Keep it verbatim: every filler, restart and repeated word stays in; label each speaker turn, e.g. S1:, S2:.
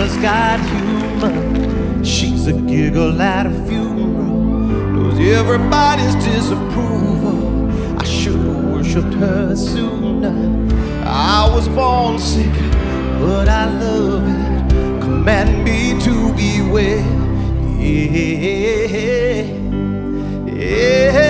S1: mama's got humor. She's a giggle at a funeral, knows everybody's disapproval. I should've worshipped her sooner. I was born sick, but I love it. Command me to be well. Yeah, yeah.